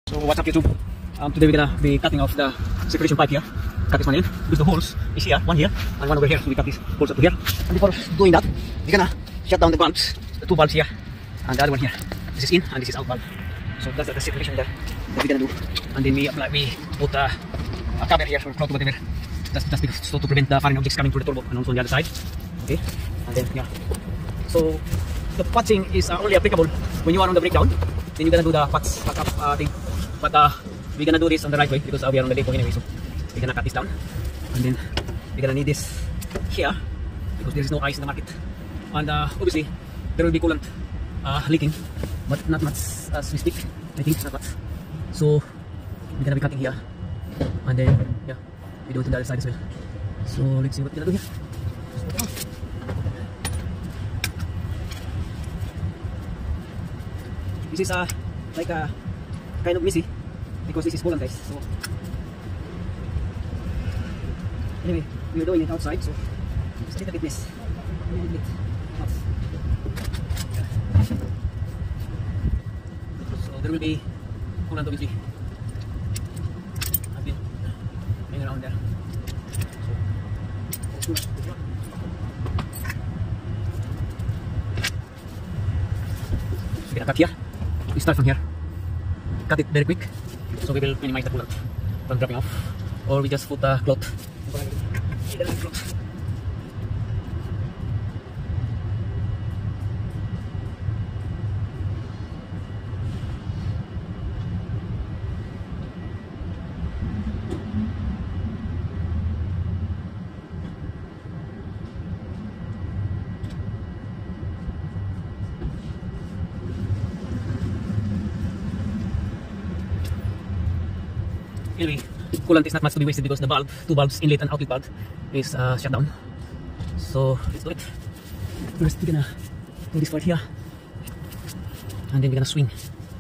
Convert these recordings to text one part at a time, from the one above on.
So what's up YouTube? Today we're gonna be cutting off the circulation pipe here. Cut this one in because the holes is here, one here and one over here. So we cut these holes up to here. And before doing that, we're gonna shut down the bulbs, the two bulbs here and the other one here. This is in and this is out bulb. So that's the circulation there that we're gonna do. And then we put a cover here or cloth or whatever. Just because, so to prevent the foreign objects coming through the turbo and also on the other side. Okay, and then yeah. So the patching is only applicable when you are on the breakdown. Then you're gonna do the patch up thing. But we're gonna do this on the right way because we are on the depot anyway. So we're gonna cut this down, and then we're gonna need this here because there is no ice in the market. And obviously there will be coolant leaking, but not much as we speak. I think not much. So we're gonna be cutting here, and then yeah, we do it on the other side as well. So let's see what we're gonna do here. This is like a kind of messy because this is coolant, guys. So anyway, we're doing it outside, so it's a little bit mess. A little bit nuts. So there will be coolant obviously. I've been hanging around there. So we're gonna cut here. We start from here. Cut it very quick, so we will minimize the coolant from dropping off, or we just put a cloth. Anyway, coolant is not much to be wasted because the bulb, two bulbs, inlet and outlet bulb, is shut down. So let's do it. First, we're gonna do this part here, and then we're gonna swing.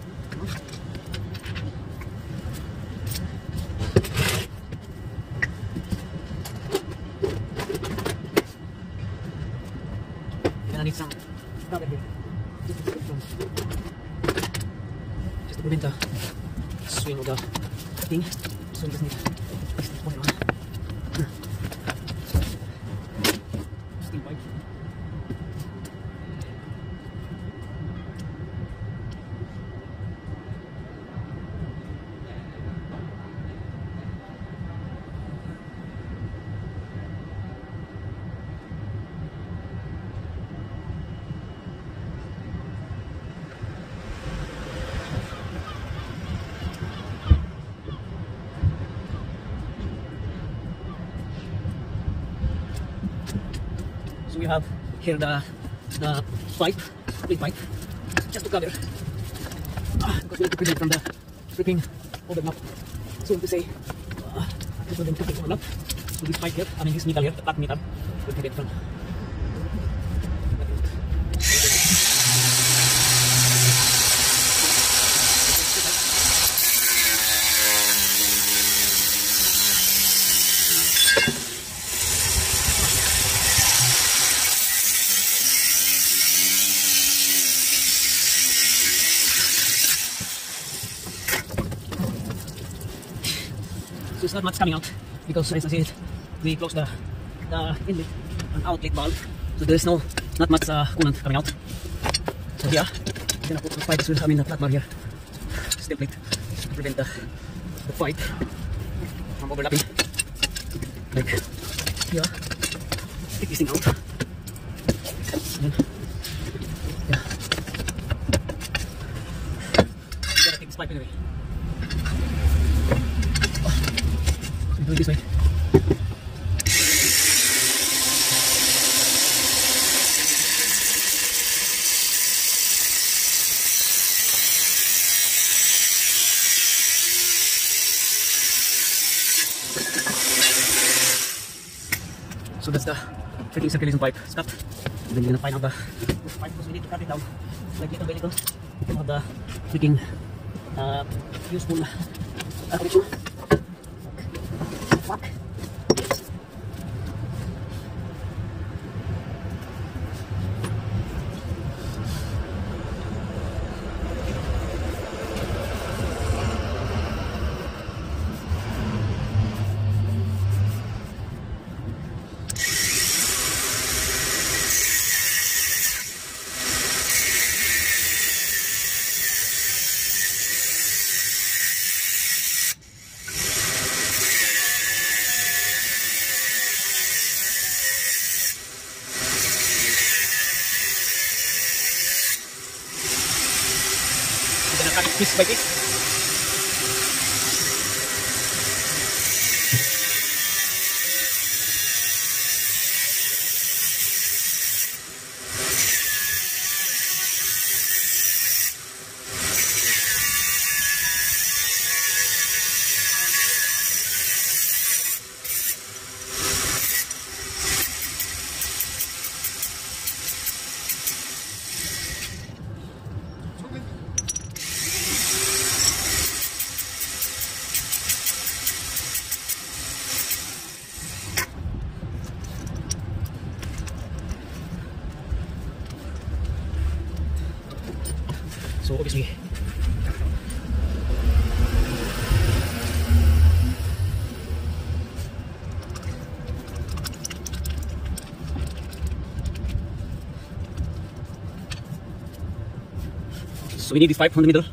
We're gonna need some cover here, just to prevent the swing of the thing. So we just need this point on. Steam pipe. So we have here the pipe, big pipe, just to cover, because we need to prevent from the dripping overlap. So to say, to prevent dripping overlap, so this pipe here, I mean this metal here, the flat metal, will prevent from. So it's not much coming out because, as I said, we close the inlet and outlet valve, so there is not much coolant coming out. So here, we're gonna put the pipe as well. I mean the flat bar here, steel plate, to prevent the pipe from overlapping. Like here, take this thing out. And then, yeah, we gotta take this pipe anyway. Do it this way. So that's the freaking circulation pipe. It's cut. And then we're gonna find out the pipe because we need to cut it down like little by little of the freaking useful connection. Fuck. piece by piece. So obviously, so we need this pipe from the middle.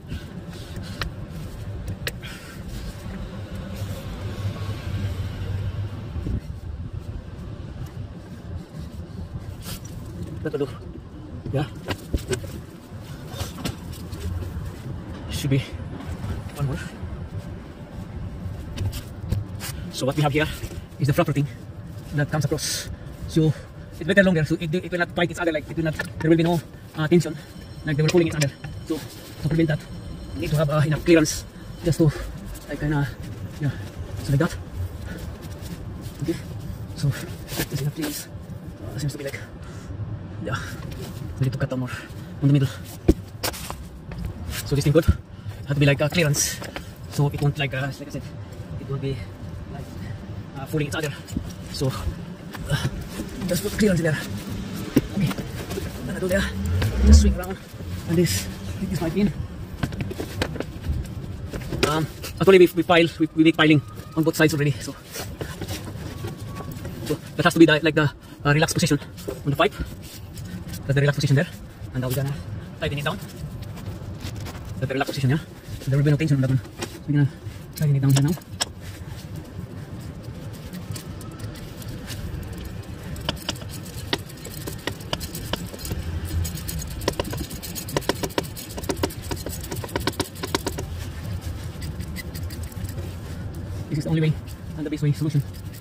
That will do. Yeah. Should be one more. So what we have here is the flapper thing that comes across. So it's better longer, so it will not bite each other, like it will not, there will be no tension, like they were pulling each other. So to prevent that, you need to have enough clearance just to like kinda, yeah, so like that. Okay, so there's enough clearance. Seems to be like, yeah, we need to cut down more on the middle. So this thing could have to be like a clearance, so it won't like I said, it won't be like fooling each other. So just put clearance there. Okay, gonna do there. Just swing around, and this might in. Actually we make piling on both sides already. So that has to be like the relaxed position on the pipe. That's the relaxed position there, and now we're gonna tighten it down. That's the relaxed position, yeah. So there will be no tension on that one. So we're gonna tighten it down here now. This is the only way and the best way solution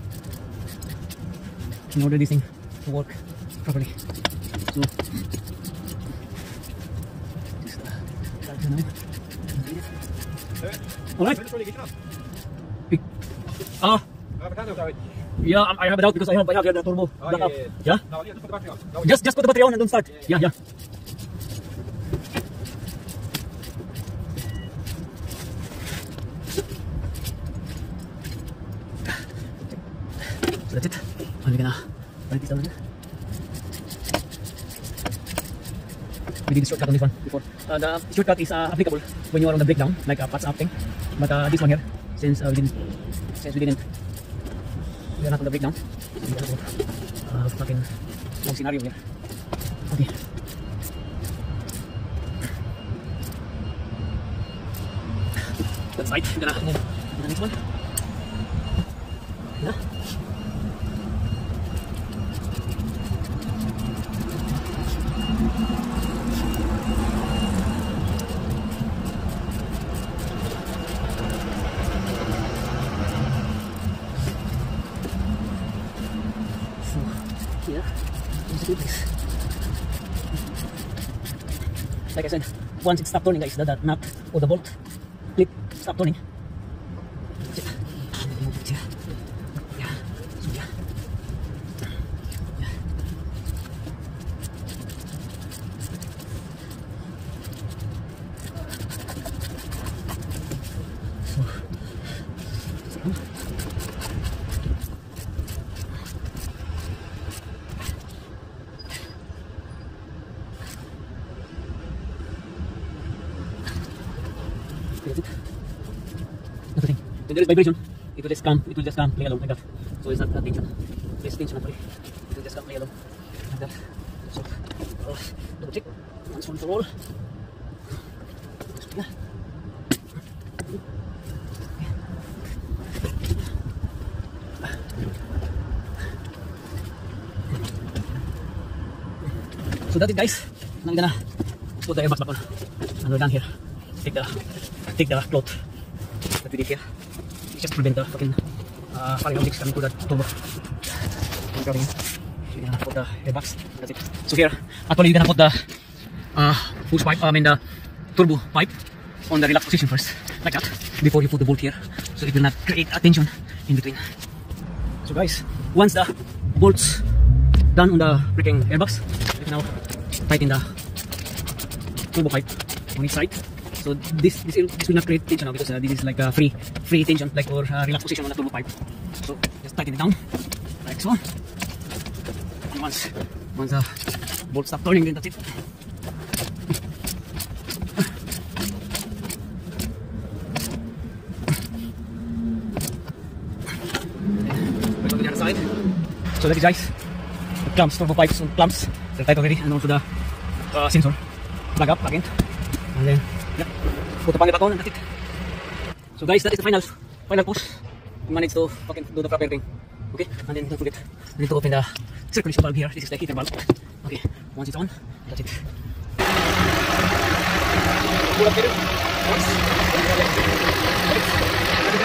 in order this thing to work properly. So just start here now. Alright. Yeah, I have a doubt because I have here the turbo backup. Yeah? Just put the battery on and don't start. Yeah. So that's it. And we're gonna write this down here. We did the shortcut on this one before. The shortcut is applicable when you are on the breakdown, like a patch up thing. But this one here, since we are not on the breakdown, we have a fucking long scenario here. Okay. That's right. I'm gonna move to the next one. Yeah. Here, is a good place. Like I said, once it stops turning, guys, that nut or the bolt clip stop turning. Yeah. So yeah. That's it. That's the thing. When there is vibration, it will just come play along like that. So it's not tension. There's tension actually. It will just come play along like that. So double check. Once for all. Yeah. So that's it, guys. Now I'm gonna put the airbox back on, and we're done here. take the cloth that we did here. Just to prevent the fucking falling objects coming to the turbo. So you're gonna put the airbags. That's it. So here, actually you're gonna put the hose pipe, the turbo pipe on the relaxed position first, like that, before you put the bolt here, so it will not create a tension in between. So guys, once the bolts done on the freaking airbags, you can now tighten the turbo pipe on each side. So this will not create tension now, because this is like a free tension, like or relaxed position on the turbo pipe. So just tighten it down like so. And once the bolt stop turning, then that's it. Let's go to the other side. So that is guys, the clamps, turbo pipes and clamps, they're tight already, and also the sensor plug up, plug in, and then yep, put the panel back on, and that's it. So guys, that is the final push. We managed to fucking do the proper thing. Okay, and then don't forget, we need to open the circulation valve here. This is the heater valve. Okay, once it's on, that's it. Pull up here. Once.